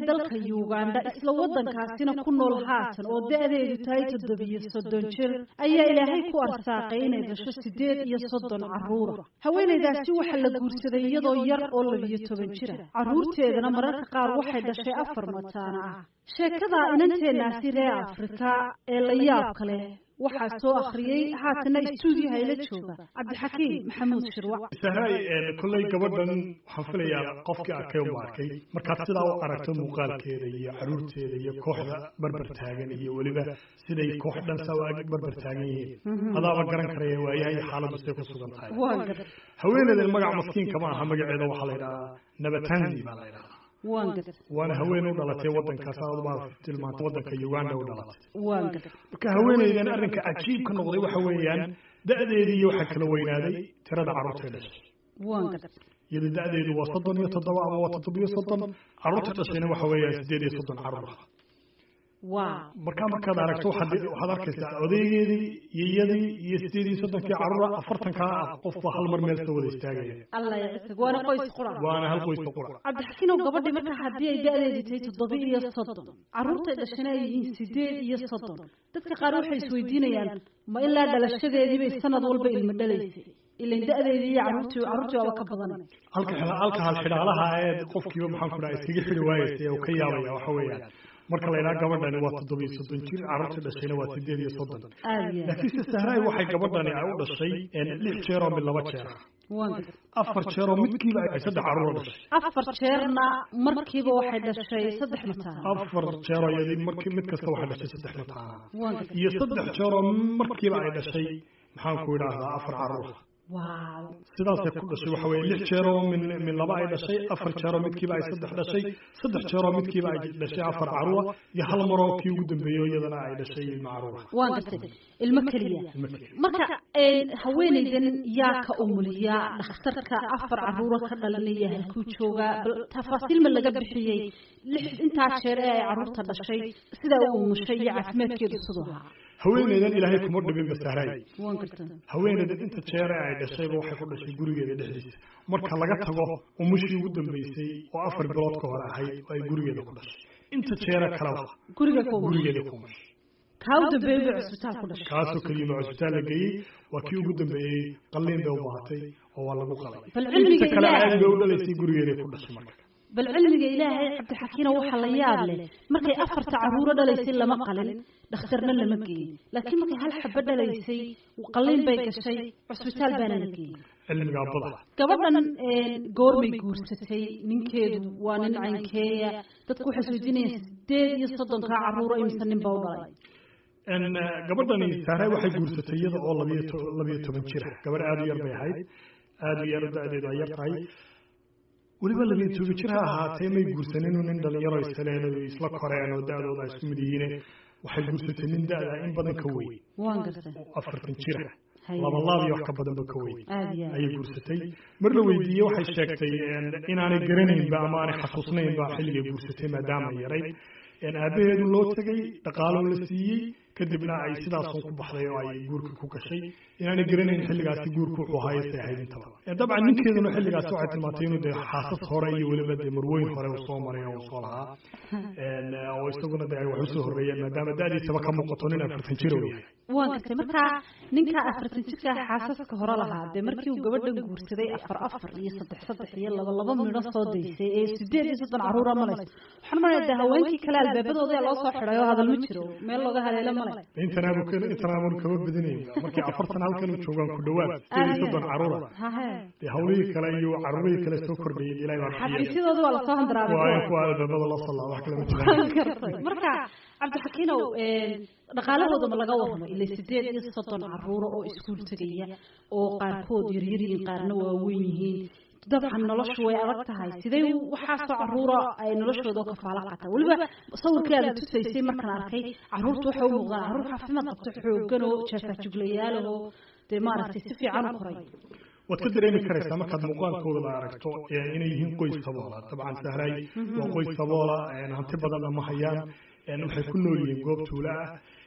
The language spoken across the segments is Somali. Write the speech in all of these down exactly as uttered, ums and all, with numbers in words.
dalka Uganda isla wadankaasina ku nool haatan oo da'deedu tahay toddoba iyo soddon jir ayaa Ilaahay ku arsaaqay inay dhasho sideed iyo soddon carruur haweeneydaasi waxa la guursaday iyadoo yar oo laba iyo toban jir carruurteedana mararka qaar waxay dhashay afar mataana ah sheekada inanteenaasi reer Afrika ee la yaab kale waxaa soo akhriyay haatana istuudiyaha ila jooga Cabdixakiin Maxamuud Shirwac sahay kullay gabadhan waxaan filayaa qofkii arkay oo arkay markaad sidaa u aragto muuqaalkeeda iyo caruurteeda iyo kooxda barbar taagan iyo waliba siday koox dhan sawaag barbar taagan yihiin adaaba garan karaya waayahay xaaladdu say ku sugan tahay haweeneydan magac maskiinka ma aha magaceeda waxaa la yidhaahdaa Nabatanzi baa la yidhahdaa waana haween u dhalatay wadankaas aad tilmaanta wadanka Uganda u dhalatay marka haweeneydan arrinka cajiib ka noqday waxa weeyaan da'deedii iyo waxa kala weynaaday tirada carruurta dhashay iyada da'deedu waa soddon iyo toddoba ama waa toddoba iyo soddon carruurta dhashayna waxa weeyaan sideed iyo soddon carruur marka markaad aragto waxaad arkaysaa odaygeedii iyo iyadii iyo sideed iyo soddonkii carruura afartankaa ah qofba hal mar meel soo wada istaagaya waana qoys qura waana hal qoys qura Cabdixakiin gabadhi marka haddii ay da'deedu tahay toddoba iyo soddon carruurta dhashana ay yihiin sideed iyo soddon dadka qaar waxay isweydiinayaan ma ilaa dhalashadeedii bay sanad walba ilmo dhalaysay ilaa da'deedii iyo carruurtu carruurtu waa ka badan halka halka hal xidhaalaha ee qofkiiba maxaan ku dhahay iskaga xidhi waayay oo ka yaabaya waxa weeyaan marka la yiraahdo gabadhani waa toddoba iyo soddon jir carruurta dhashayna waa sideed iyo soddon laakiin sahray waxay gabadhani ay u dhashay lix jeer oo mid laba jeer afar jeer oo midkiiba ay saddex carruur dhashay afar jeerna markiiba waxay dhashay saddex mataan afar jeer oo yadii markii mid kasta waxay dhashay saddex mataan iyo saddex jeer oo markiiba ay dhashay maxaan ku yiraahdaa afar carruur waaw sidaasay ku dhashay waxa weeye lix jeer oo min min laba ay dhashay afar jeer oo midkiiba ay saddex dhashay saddex jeer oo midkiiba ay dhashay afar carruur iyo hal mar oo kii ugu dambeeyay iyadana ay dhashay ilmo carruur waan gartay ilmo kaliya marka ee haweeneydan yaa ka umuliya dhakhtarka afar carruur ka dhalinaya halkuu jooga tafaasiil ma laga bixiyay lix inta jeer ee ay carruurta dhashay sida uu umushay iyo caafimaadkeedu sidoo ahaa haweeneydan Ilaahay kuma dhibin basaaray waan gartay haweeneydan inta jeer ay dhashay waxay ku dhashay gurigeeda dhexdiisa marka laga tago umushii ugu dambeysay oo afar bilood ka hor ahayd ay gurigeeda ku dhashay inta jeer kala guriga ku gurigeeda ku kaw dambeeyay cusbitaal ku dhashay kaasoo kaliya cusbitaal la geeyay waa kii ugu dambeeyay qalliin bay u baahatay oo waa lagu qalay bal cilmiga kala aad bay u dhalaysay gurigeeda ku dhashay marka bal cilmiga Ilaahay Cabdixakiin waxa la yaab leh markay afarta carruur dhalaysay lama qalin dhakhtarna lama geeyay laakiin markay hal xabba dhalaysay qalliin bay gashay cusbitaal baa la geeyay cilmiga bada gabadhan goormay guursatay ninkeedu waa nin caynkeeya dadku waxay isweydiinayaan sideed iyo soddon ka carruur imisa nin baa u dhalay en gabadhani saaray waxay guursatay iyada oo laba iyo toban jir gabadh aad u yar bay ahayd aad u yar da'deedu ay yar tahay waliba laba iyo toban jir ha ahaatee may guursanin nin dhalinyaro isleen oo isla koreen oo da'dooda ay isku mid yihiin waxay guursatay nin da'da in badan ka weyn waan gartay afartan jir laba laab iyo wax ka badan ba ka weyn ayay guursatay mar la weydiiyey waxay sheegtay inaanay garanaynba ama aanay xasuusnaynba xilligay guursatay maadaama yaray aabaheedu loo tagay dhaqaalo la siiyey kadibna ay sidaas ku baxday oo ay guurka ku gashay inaanay garanayn xilligaasi guurku wuxuu haystay ahayd intaba dabcan ninkeeduna xilligaas waxay tilmaantay inuu dee xaasas hore iyo weliba dee marweyn hore uu soo maray oo soo lahaa oo isaguna dee wax usoo horreeyeen maadaama da'diisaba ka muuqato nin afartan jir uu yahay waan gartay marka ninka afartan jirka xaasaska hore lahaa dee markii uu gabadhan guursaday afar afar iyo saddex saddex iyo laba laba midho soo daysay ee sideed iyo soddon carruur malaysa waxaan marayaa haweenkii kale albaabadooda loo soo xidhay oo hadal ma jiro meel looga haleelo intanaabu intanaabu kaba badinay markii afartan halkan uu joogan ku dhawaad sideed iyo soddon carruur ee hawlihii kale iyo carruurihii kale soo kordhiyay Ilaahay baa xafiisyadooda waa la soo handaraabay waa ku albaabada la sallaa wax kale ma jiraan marka Cabdixakiin ee dhaqaalahooda ma laga warramo ilaa sideed iyo soddon carruur oo iskuul tagaya oo qaarkood yar yar yihiin qaarna waa weyn yihiin dabcan noloshu way adag tahay sidee waxa soo carruura ay noloshooda ka faala qaata waliba sawirkeeda tusaysay markaan arkay carruurtu waxa uu muuqdaa carruur caafimaad qabto xooggan oo jeesta juglayaal oo de maaragtay si fiican u koray waad ka dareemi karaysaa markaad muuqaalkooda la aragto inay yihiin qoys saboola dabcan sahray waa qoys saboola hanti badan ma hayaan waxay ku nool yihiin goob tuula ah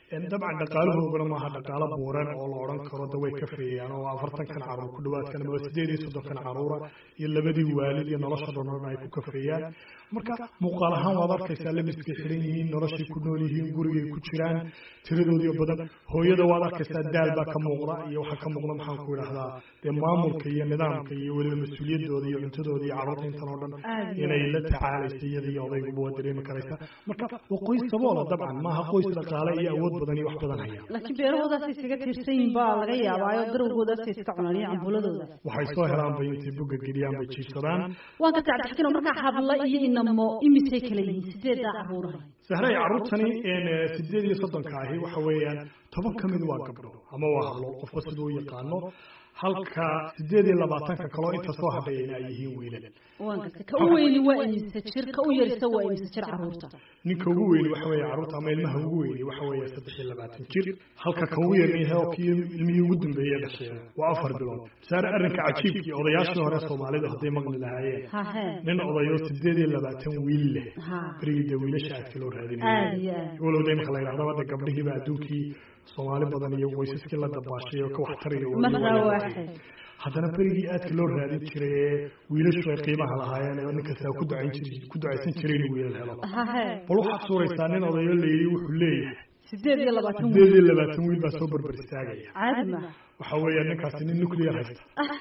dabcan dhaqaalahoogana maaha dhaqaalo buuran oo la odhan karo da way ka feeyaan oo afartankan caruur ku dhawaadkan ama sideed iyo soddonkan caruura iyo labadii waalid iyo nolosha dhonan ay ku kafeeyaan marka muuqaal ahaan waad arkaysaa labiskay xidhan yihiin noloshay ku nool yihiin gurigay ku jiraan tiradoodii badan hooyada waad arkaysaa daal baa ka muuqda iyo waxaa ka muuqda maxaan ku idhaahdaa dee maamulka iyo nidaamka iyo weliba mas-uuliyadooda iyo cuntadooda iyo carruurta intan oo dhan inay la tacaalaysa iyada iyo odayguba waa dareemi karaysa marka waa qoys saboola dabcan maaha qoys dhaqaale iyo awood badan iyo wax badan haya laakiin beerahoodaasay isaga tiirsan yihiin baa laga yaabaayo darowgoodaasay iska cunaan iyo cambuladooda waxay soo helaan bay intay buga geliyaan bay jiibsadaan waan ka tacabtaxkino markaa habla iyo inamo imisay kala yihiin sideeddaa caruuraha sahray carruurtani sideed iyo soddonka ahi waxa weeyaan toban ka mid waa gabdho ama waa hablo qofba siduu u yaqaano halka sideed iyo labaatanka kaloo inta soo hadhayayna ay yihiin wiilal ka u weyni waa imise jir ka u yarisa waa imise jir carruurta ninka ugu weyni waxa weeye carruurta ama ilmaha ugu weyni waxa weeye saddex iyo labaatan jir halka kan ugu yarna yahay oo kii ilmihii ugu dambeeyey dhashay waa afar bilood saare arrinka cajiibkii odayaashii hore soomaalidu hadday maqli lahaayeen nin odayo sideed iyo labaatan wiil leh berigii dee wiilasha aadka loo raadinayay walow de imaka la yidhahdo hadda gabdhihiiba adduunkii soomaali badan iyo qoysaskii la dabaashay oo ka waxtarayo haddana berigii aadka loo raadin jiray ee wiilashu ay qiimaha lahaayeen oo ninkasta ku ducayn jiray ku ducaysan jiray inuu wiilal helo bal waxaad suuraysaa nin odayo la yidhi wuxuu leeyahay sideed iyo labaatan sideed iyo labaatan wiil baa soo barbar istaagaya caadi ma waxa weeya ninkaasi nin nuclear haysta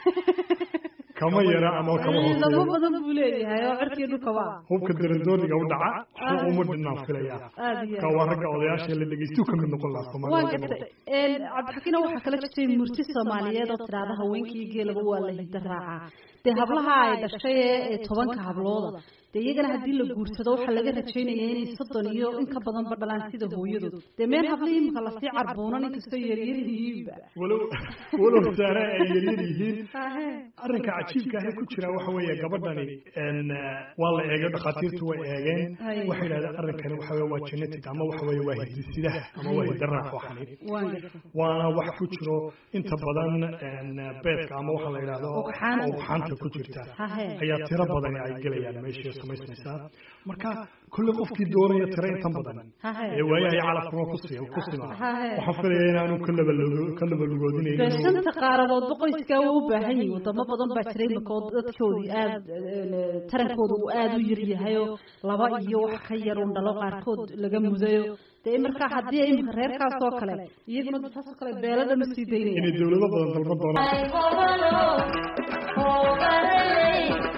kama yara ama kama hooseeyo laba badan buu leeyahay oo cirkii dhulka waa hubka darandooniga u dhaca waxba uma dhinaan filaya ka waa ragga odayaasha la dhegeystu ka mid noqon lahaa Soomaaliya waan gartay een cabdixakiin waxa kala jirtay murti Soomaaliyeed oo tiraada haweenkii geelaba waa la hidaraaca de hablaha ay dhashay ee tobanka hablooda de iyagana haddii la guursado waxa laga rajaynayaa inay soddon iyo in ka badan ba dhalaan sida hooyadood de meel hablihii imka la sii carbuunan inkastoo yaryar yihiinba walow walow saare ay yaryar yihiin arrinka cajiibka ah ku jira waxa weeye gabadhani waa la eegay dhakhaatiirtu way eegeen waxay yidhahdeen arrinkani waxa weeye waa genetic ama waxa weeye waa hidisidaha ama waa hidaraac waxani waana wax ku jiro inta badan beedka ama waxa la yidhahdo ugxaanta ku jirta ayaa tiro badan ay gelayaan meesha samaysmaysaa marka kulle qofkii doonaya tiro intan badan ee waayahay calafkuma ku sii ku simaa waxaan filayaa inaanu kalaba kalaba lugoodinaynin shanta qaaradood qoyskaa uu u baahan yahay wadamo badan baa jiray markoo dadkoodii aad tarankooda uu aad u yar yahay oo laba iyo wax ka yar un dhalo qaarkood laga mudayo dee markaa haddii ay imika reerkaas oo kale iyaguna saas oo kale beelada ma sii daynaya inay dawlado badan dalban doonaan